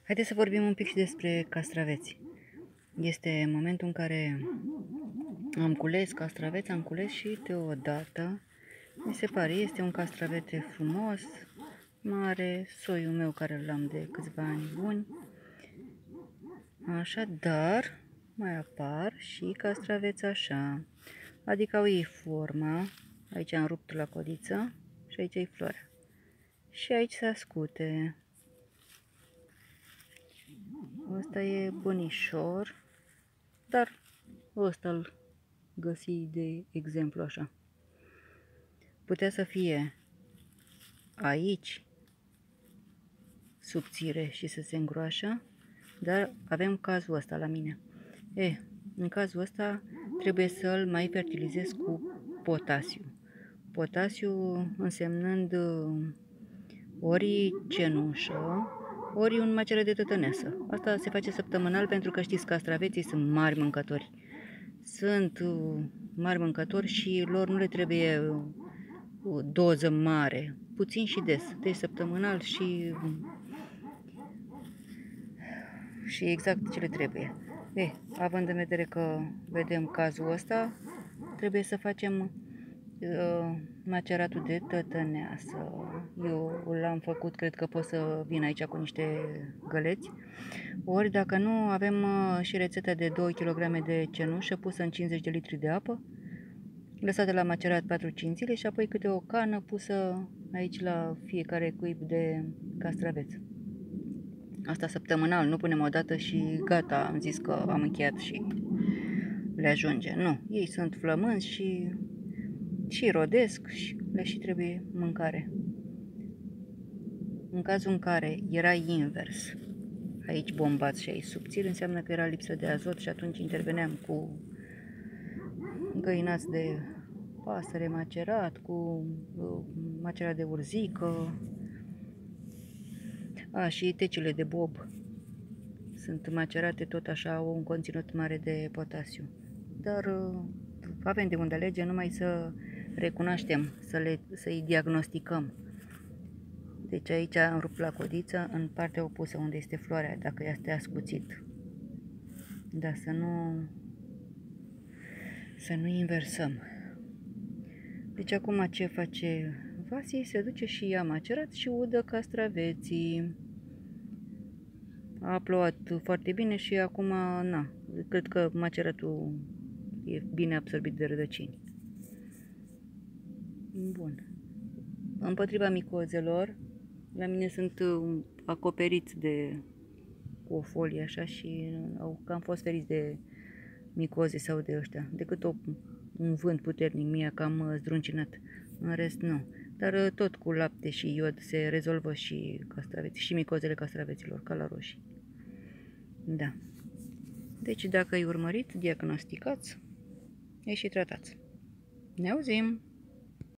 Haideți să vorbim un pic și despre castraveți. Este momentul în care am cules castraveți, am cules și deodată, mi se pare, este un castravete frumos, mare, soiul meu care l-am de câțiva ani buni. Așa, dar mai apar și castraveți așa, adică au ei forma, aici am rupt la codiță și aici e floarea. Și aici se ascute. Ăsta e bunișor, dar ăsta îl găsi de exemplu așa. Putea să fie aici subțire și să se îngroașă, dar avem cazul ăsta la mine. În cazul ăsta trebuie să-l mai fertilizez cu potasiu. Potasiu însemnând ori cenușă, ori un macere de tătăneasă. Asta se face săptămânal pentru că știți, castraveții sunt mari mâncători. Sunt mari mâncători și lor nu le trebuie o doză mare, puțin și des, deci săptămânal și exact ce le trebuie. Având în vedere că vedem cazul ăsta, trebuie să facem maceratul de tătăneasă. Eu l-am făcut, cred că pot să vin aici cu niște găleți. Ori dacă nu, avem și rețeta de 2 kg de cenușă pusă în 50 de litri de apă, lăsată la macerat 4-5 zile și apoi câte o cană pusă aici la fiecare cuib de castraveți. Asta săptămânal, nu punem o dată și gata, am zis că am încheiat și le ajunge. Nu, ei sunt flămânzi și rodesc și le și trebuie mâncare. În cazul în care era invers, aici bombat și aici subțiri, înseamnă că era lipsă de azot și atunci interveneam cu găinați de pasăre macerat, cu macerat de urzică, și tecile de bob sunt macerate tot așa, au un conținut mare de potasiu. Dar avem de unde alege, numai să recunoaștem, să-i diagnosticăm. Deci aici am rupt la codiță în partea opusă unde este floarea, dacă este ascuțit. Dar să nu inversăm. Deci acum ce face Vasi? Se duce și ia macerat și udă castraveții. A plouat foarte bine și acum, cred că maceratul e bine absorbit de rădăcini. Bun. Împotriva micozelor, la mine sunt acoperiți cu o folie așa și au cam fost feriți de micoze sau de ăștia. Decât un vânt puternic mi-a cam zdruncinat. În rest nu. Dar tot cu lapte și iod se rezolvă și castraveții, și micozele castraveților, ca la roșii. Da. Deci dacă îi urmăriți, diagnosticați, și tratați. Ne auzim!